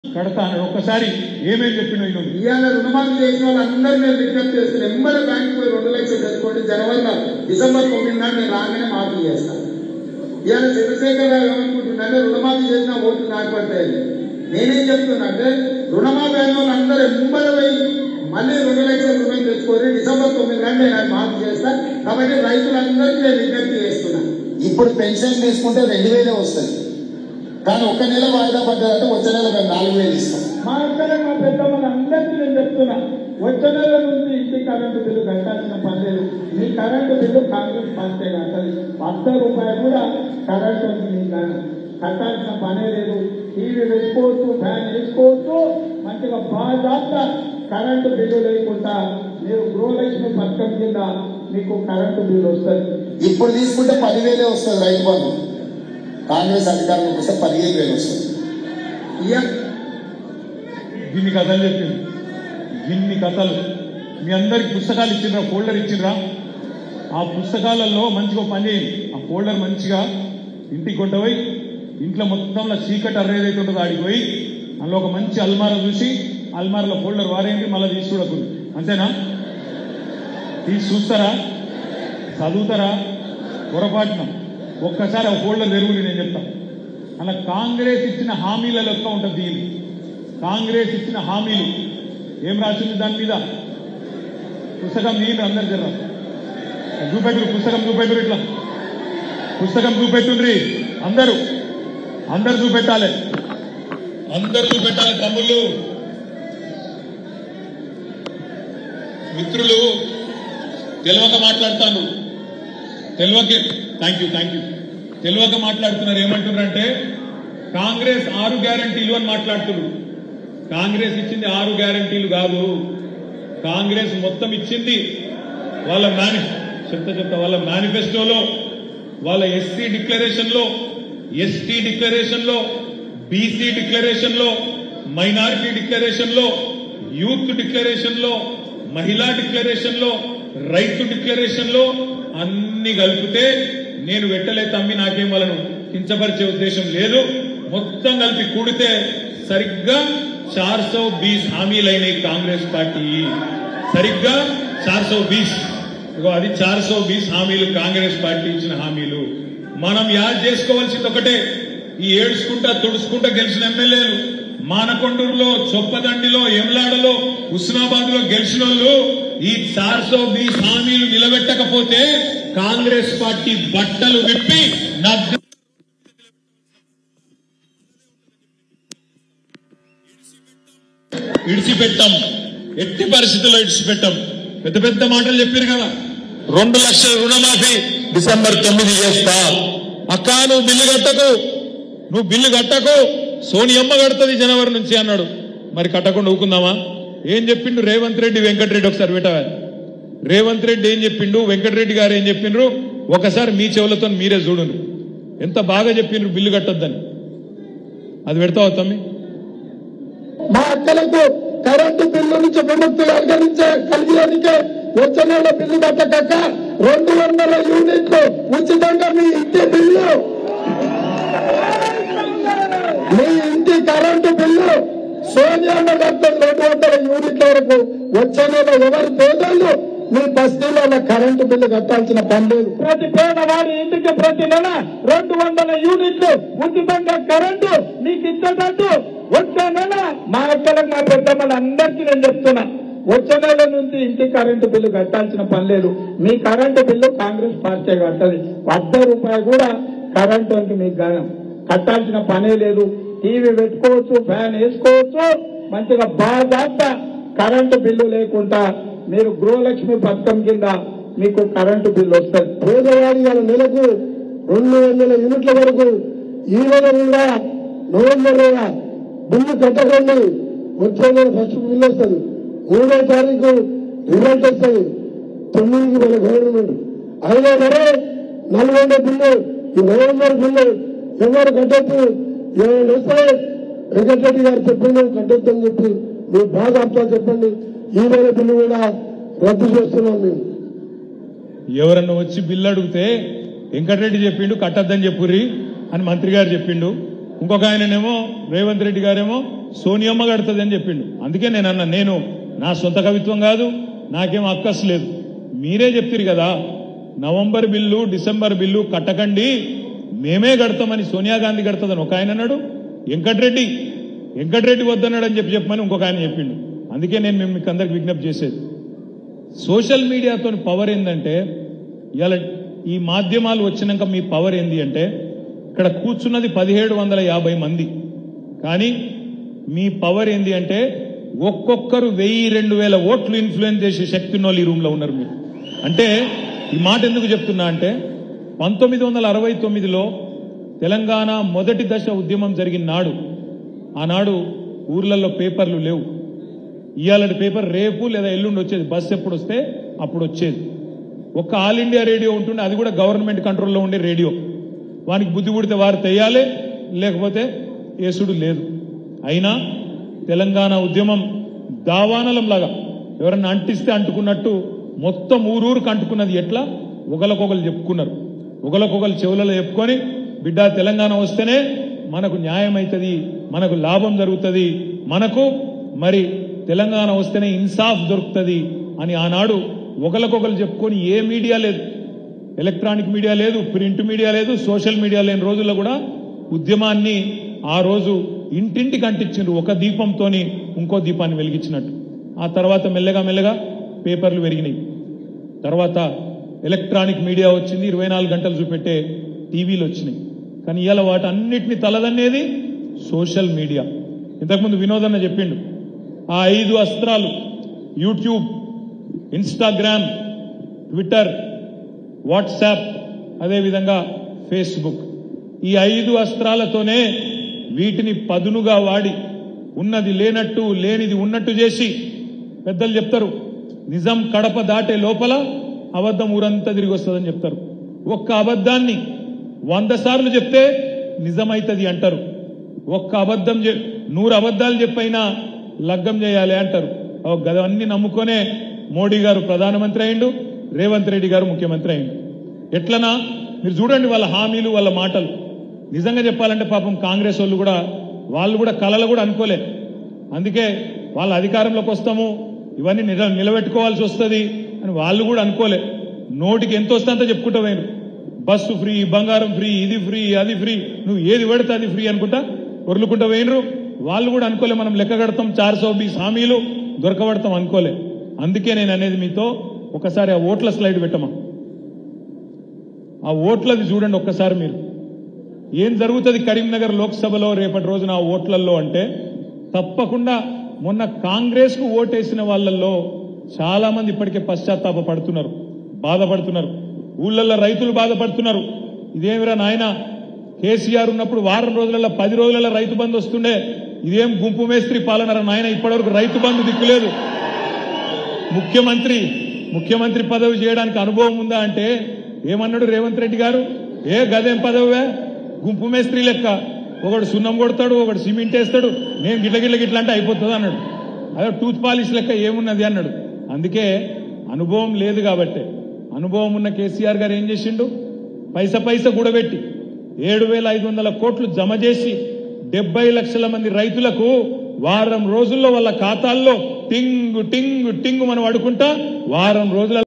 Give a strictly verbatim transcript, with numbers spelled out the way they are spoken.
కడతా ఒక్కసారి ఏమేమి చెప్పిన ఇవాళ రుణమాఫీ చేసిన వాళ్ళందరూ నేను విజ్ఞప్తి చేస్తాను. ఎంబడ బ్యాంకు పోయి రెండు లక్షలు తెచ్చుకోండి. జనవరిలో డిసెంబర్ తొమ్మిది నాడు నేను రాగానే మాఫీ చేస్తాను. ఇవాళ చంద్రశేఖరరావు ఏమనుకుంటున్నారంటే రుణమాఫీ చేసిన ఓట్లు నాకు పడతాయి. నేనేం చెప్తున్నా అంటే రుణమాఫీ అయిన వాళ్ళందరూ ఎంబడ పోయి మళ్ళీ రెండు లక్షల రుణం తెచ్చుకొని డిసెంబర్ తొమ్మిది నాడు నేను మాఫీ చేస్తాను. కాబట్టి రైతులందరికీ నేను విజ్ఞప్తి చేస్తున్నాను. ఇప్పుడు పెన్షన్ తీసుకుంటే రెండు వేలే వస్తుంది, కానీ ఒక్క నెల వాయిదా పడ్డారంటే వచ్చే నెల మేము నాలుగు వేలు ఇస్తాం. మా ఇక్కడ మా పెద్దమ్మలు అందరికీ నేను చెప్తున్నా, వచ్చే నెల నుంచి ఇంటి కరెంటు బిల్లు కట్టాల్సిన పని లేదు. మీ కరెంటు బిల్లు కాంగ్రెస్ పార్టీ కట్టాలి. వంద రూపాయలు కూడా కరెంటు మీ కట్టాల్సిన పనే లేదు. టీవీ వేసుకోవచ్చు, ఫ్యాన్ వేసుకోవచ్చు, మంచిగా బాగా కరెంటు బిల్లు లేకుండా మీరు గృహలక్ష్మి పథకం కింద మీకు కరెంటు బిల్లు వస్తుంది. ఇప్పుడు తీసుకుంటే పదివేలే వస్తుంది రైతు బంధు. కాంగ్రెస్ అధికారంలోకి వస్తే పదిహేను వేలు వస్తుంది. ఇన్ని కథలు చెప్పింది, ఇన్ని కథలు మీ అందరికి పుస్తకాలు ఇచ్చిండ్రా, ఫోల్డర్ ఇచ్చిండ్రా. ఆ పుస్తకాలలో మంచిగా పని చేయండి. ఆ ఫోల్డర్ మంచిగా ఇంటికి కొంటపోయి ఇంట్లో మొత్తంలో చీకటి అర్రేదైతే ఉంటుందో ఆడికి పోయి అందులో ఒక మంచి అల్మారా చూసి అల్మారాలో ఫోల్డర్ వారేంటి మళ్ళీ తీసి చూడకూడదు. అంతేనా? తీసి చూస్తారా, చదువుతారా? పొరపాటున ఒక్కసారి ఆ ఫోల్డర్ తెరుగుని నేను చెప్తాను. అలా కాంగ్రెస్ ఇచ్చిన హామీల లెక్క ఉంటుంది దీన్ని. కాంగ్రెస్ ఇచ్చిన హామీలు ఏం రాసింది దాని మీద? పుస్తకం నేను అందరు జర్రా చూపెట్టురు, పుస్తకం చూపెట్టురు, ఇట్లా పుస్తకం చూపెట్టుండ్రి. అందరూ అందరు చూపెట్టాలి, అందరు చూపెట్టాలి. తమ్ముళ్ళు మిత్రులు తెలియక మాట్లాడతాను, తెలియకే థ్యాంక్ యూ థ్యాంక్ యూ తెలియక మాట్లాడుతున్నారు. ఏమంటున్నారంటే కాంగ్రెస్ ఆరు గ్యారంటీలు అని మాట్లాడుతున్నారు. కాంగ్రెస్ ఇచ్చింది ఆరు గ్యారంటీలు కాదు, కాంగ్రెస్ మొత్తం ఇచ్చింది వాళ్ళ మేని చెప్తా చెప్తా వాళ్ళ మేనిఫెస్టోలో, వాళ్ళ ఎస్సీ డిక్లరేషన్ లో, ఎస్టీ డిక్లరేషన్ లో, బీసీ డిక్లరేషన్ లో, మైనారిటీ డిక్లరేషన్ లో, యూత్ డిక్లరేషన్ లో, మహిళా డిక్లరేషన్ లో, రైతు డిక్లరేషన్ లో అన్ని కలిపితే నేను వెట్టలే తమ్మి నాకేం వాళ్ళను కించపరిచే ఉద్దేశం లేదు. మొత్తం కలిపి కూడితే సరిగ్గా చార్ సौ बीस హామీలైనాయి కాంగ్రెస్ పార్టీ. సరిగ్గా చార్ सौ बीस అది చార్ सौ बीस హామీలు కాంగ్రెస్ పార్టీ ఇచ్చిన హామీలు. మనం యాద్ చేసుకోవాల్సింది ఒకటే, ఈ ఏడ్చుకుంటా తుడుచుకుంటా గెలిచిన ఎమ్మెల్యేలు మానకొండూరులో, చొప్పదండిలో, ఎమ్లాడలో, హుస్నాబాద్ లో గెలిచిన వాళ్ళు ఈ చార్ सौ बीस హామీలు నిలబెట్టకపోతే కాంగ్రెస్ పార్టీ బట్టలు విప్పి నగ్న ఇడిచిపెట్టాం, ఎట్టి పరిస్థితుల్లో ఇడిచిపెట్టాం. పెద్ద పెద్ద మాటలు చెప్పారు కదా, రెండు లక్షల రుణమాఫీ డిసెంబర్ తొమ్మిది చేస్తా. అక్క నువ్వు బిల్లు కట్టకు, నువ్వు బిల్లు కట్టకు, సోనియమ్మ కడుతుంది జనవరి నుంచి అన్నాడు. మరి కట్టకుండా ఊకుందామా? ఏం చెప్పిండు రేవంత్ రెడ్డి, వెంకటరెడ్డి ఒకసారి పెట్టాలి. రేవంత్ రెడ్డి ఏం చెప్పిండు, వెంకటరెడ్డి గారు ఏం చెప్పిండ్రు ఒకసారి మీ చెవులతో మీరే చూడును. ఎంత బాగా చెప్పిండ్రు బిల్లు కట్టొద్దని. అది పెడతావా తమ్మి? మా అక్కలకు కరెంటు బిల్లు నుంచి విముక్తి కలిగించే కలిగేందుకే వచ్చే నెల బిల్లు కట్టక రెండు వందల యూనిట్లు ఉచితంగా మీ ఇంటి బిల్లు, మీ ఇంటి కరెంటు బిల్లు సోనియమ్మ కట్టడం రెండు వందల యూనిట్ల వరకు వచ్చే నెల ఎవరి పేదలు మీ బస్తీలలో కరెంటు బిల్లు కట్టాల్సిన పని లేదు. ప్రతి పేదవాడి ఇంటికి ప్రతి నెల రెండు వందల యూనిట్లు ఉచితంగా కరెంటు మీకు ఇచ్చేటట్టు వచ్చే నెల మా అక్కలకు మా పెద్దమ్మలు అందరికీ నేను చెప్తున్నా, వచ్చే నెల నుంచి ఇంటి కరెంటు బిల్లు కట్టాల్సిన పని లేదు. మీ కరెంటు బిల్లు కాంగ్రెస్ పార్టీ కట్టాలి. వద్ద రూపాయలు కూడా కరెంటు అంటే మీకు గానం కట్టాల్సిన పనే లేదు. టీవీ పెట్టుకోవచ్చు, ఫ్యాన్ వేసుకోవచ్చు, మంచిగా బాగా కరెంటు బిల్లు లేకుండా మీరు గృహలక్ష్మి పథకం కింద మీకు కరెంటు బిల్లు వస్తుంది. పేదవాడి వాళ్ళ నెలకు రెండు వందల యూనిట్ల వరకు ఈ నెల కూడా నవంబర్ బిల్లు కట్టకండి, వచ్చే నెల ఫస్ట్ బిల్లు వస్తుంది. మూడో తారీఖు రిజల్ట్ వస్తుంది. తొమ్మిదికి మన గవర్నమెంట్ అయినా సరే నల్గొండ బిల్లు, ఈ నవంబర్ బిల్లు ఎవరు కట్టొచ్చు, ఏమైనా వస్తే వెంకటరెడ్డి గారు చెప్పిండు కట్టొద్దని చెప్పి మీరు బాగా అర్థం చెప్పండి. ఈ నెల బిల్లు కూడా రద్దు చేస్తున్నాం మేము. ఎవరన్నా వచ్చి బిల్లు అడిగితే వెంకటరెడ్డి చెప్పిండు కట్టద్దని చెప్పుర్రి అని మంత్రి గారు చెప్పిండు. ఇంకొక ఆయననేమో రేవంత్ రెడ్డి గారేమో సోనియమ్మ కడుతుంది అని చెప్పిండు. అందుకే నేను అన్నా, నేను నా సొంత కవిత్వం కాదు, నాకేం అక్కస్ లేదు. మీరే చెప్తారు కదా, నవంబర్ బిల్లు డిసెంబర్ బిల్లు కట్టకండి, మేమే కడతామని సోనియా గాంధీ కడుతుందని ఒక ఆయన అన్నాడు. వెంకటరెడ్డి వెంకటరెడ్డి వద్దన్నాడు అని చెప్పి చెప్పమని ఇంకొక ఆయన చెప్పిండు. అందుకే నేను మేము మీకు అందరికి విజ్ఞప్తి చేసేది, సోషల్ మీడియాతో పవర్ ఏంటంటే, ఇవాళ ఈ మాధ్యమాలు వచ్చినాక మీ పవర్ ఏంది అంటే, ఇక్కడ కూర్చున్నది పదిహేడు వందల యాభై మంది, కానీ మీ పవర్ ఏంది అంటే ఒక్కొక్కరు వెయ్యి రెండు వేల ఓట్లు ఇన్ఫ్లుయెన్స్ చేసే శక్తి ఉన్న వాళ్ళు ఈ రూమ్లో ఉన్నారు మీరు. అంటే ఈ మాట ఎందుకు చెప్తున్నా అంటే, పంతొమ్మిది వందల అరవై తొమ్మిదిలో తెలంగాణ మొదటి దశ ఉద్యమం జరిగిన నాడు, ఆనాడు ఊర్లలో పేపర్లు లేవు. ఇవాళ పేపర్ రేపు లేదా ఎల్లుండి వచ్చేది, బస్సు ఎప్పుడు వస్తే అప్పుడు వచ్చేది. ఒక్క ఆల్ ఇండియా రేడియో ఉంటుండే, అది కూడా గవర్నమెంట్ కంట్రోల్లో ఉండే రేడియో. వానికి బుద్ధి పుడితే వారు తెయ్యాలి, లేకపోతే ఏసుడు లేదు. అయినా తెలంగాణ ఉద్యమం దావానలంలాగా ఎవరన్నా అంటిస్తే అంటుకున్నట్టు మొత్తం ఊరూరుకు అంటుకున్నది. ఎట్లా? ఒకరికొకరు చెప్పుకున్నారు, ఒకరికొకరు చెవులలో చెప్పుకొని, బిడ్డ తెలంగాణ వస్తేనే మనకు న్యాయం అవుతుంది, మనకు లాభం జరుగుతుంది, మనకు మరి తెలంగాణ వస్తేనే ఇన్సాఫ్ దొరుకుతుంది అని ఆనాడు ఒకరికొకరు చెప్పుకొని, ఏ మీడియా లేదు, ఎలక్ట్రానిక్ మీడియా లేదు, ప్రింట్ మీడియా లేదు, సోషల్ మీడియా లేని రోజుల్లో కూడా ఉద్యమాన్ని ఆ రోజు ఇంటింటికి అంటించారు, ఒక దీపంతో ఇంకో దీపాన్ని వెలిగించినట్టు. ఆ తర్వాత మెల్లగా మెల్లగా పేపర్లు పెరిగినాయి, తర్వాత ఎలక్ట్రానిక్ మీడియా వచ్చింది, ఇరవై నాలుగు గంటలు చూపెట్టే టీవీలు వచ్చినాయి. కానీ ఇవాళ వాటి అన్నిటినీ తలదన్నేది సోషల్ మీడియా. ఇంతకుముందు వినోదన్న చెప్పిండు, ఆ ఐదు అస్త్రాలు యూట్యూబ్, ఇన్స్టాగ్రామ్, ట్విట్టర్, వాట్సాప్, అదేవిధంగా ఫేస్బుక్, ఈ ఐదు అస్త్రాలతోనే వీటిని పదునుగా వాడి ఉన్నది లేనట్టు లేనిది ఉన్నట్టు చేసి, పెద్దలు చెప్తారు నిజం కడప దాటే లోపల అబద్ధం ఊరంతా తిరిగి వస్తుందని చెప్తారు. ఒక్క అబద్ధాన్ని వంద సార్లు చెప్తే నిజమైతుంది అంటారు. ఒక్క అబద్ధం నూరు అబద్ధాలు చెప్పైనా లగ్గం చేయాలి అంటారు. గదవన్నీ నమ్ముకొనే మోడీ గారు ప్రధానమంత్రి అయిండు, రేవంత్ రెడ్డి గారు ముఖ్యమంత్రి అయిండు. ఎట్లనా మీరు చూడండి వాళ్ళ హామీలు, వాళ్ళ మాటలు. నిజంగా చెప్పాలంటే పాపం కాంగ్రెస్ వాళ్ళు కూడా వాళ్ళు కూడా కలలు కూడా అనుకోలే. అందుకే వాళ్ళ అధికారంలోకి వస్తాము, ఇవన్నీ నిల నిలబెట్టుకోవాల్సి వస్తుంది అని వాళ్ళు కూడా అనుకోలే. నోటికి ఎంత వస్తే అంత చెప్పుకుంటూ పోయినారు, బస్సు ఫ్రీ, బంగారం ఫ్రీ, ఇది ఫ్రీ, అది ఫ్రీ, నువ్వు ఏది పెడితే అది ఫ్రీ అనుకుంటా వరులుకుంటూ పోయినరు. వాళ్ళు కూడా అనుకోలే మనం లెక్క కడతాం, చార్ సో బీస్ హామీలు దొరకబడతాం అనుకోలే. అందుకే నేను అనేది మీతో, ఒకసారి ఆ ఓట్ల స్లైడ్ పెట్టమా, ఆ ఓట్లది చూడండి ఒక్కసారి మీరు. ఏం జరుగుతుంది కరీంనగర్ లోక్సభలో రేపటి రోజున ఆ ఓట్లలో అంటే, తప్పకుండా మొన్న కాంగ్రెస్ కు ఓటేసిన వాళ్ళల్లో చాలా మంది ఇప్పటికే పశ్చాత్తాప పడుతున్నారు, బాధపడుతున్నారు. ఊళ్ళల్లో రైతులు బాధపడుతున్నారు. ఇదేమిరా నాయన, కేసీఆర్ ఉన్నప్పుడు వారం రోజులలో పది రోజులలో రైతు బంధు వస్తుండే, ఇదేం గుంపు మేస్త్రి పాలనరా నాయన, ఇప్పటివరకు రైతు బంధు దిక్కులేదు. ముఖ్యమంత్రి ముఖ్యమంత్రి పదవి చేయడానికి అనుభవం ఉందా అంటే ఏమన్నాడు రేవంత్ రెడ్డి గారు, ఏ గదేం పదవే, గుంపు మేస్త్రి లెక్క, ఒకడు సున్నం కొడతాడు, ఒకడు సిమెంట్ వేస్తాడు, నేను గిట్ల గిట్ల గిట్ల అంటే అయిపోతుంది అన్నాడు. అదే టూత్ పాలిష్ లెక్క ఏమున్నది అన్నాడు. అందుకే అనుభవం లేదు కాబట్టి, అనుభవం ఉన్న కేసీఆర్ గారు ఏం చేసిండు, పైస పైస కూడబెట్టి ఏడు వేల ఐదు వందల కోట్లు జమ చేసి డెబ్బై లక్షల మంది రైతులకు వారం రోజుల్లో వాళ్ళ ఖాతాల్లో టింగు టింగు టింగు మనం అడుకుంటా వారం రోజుల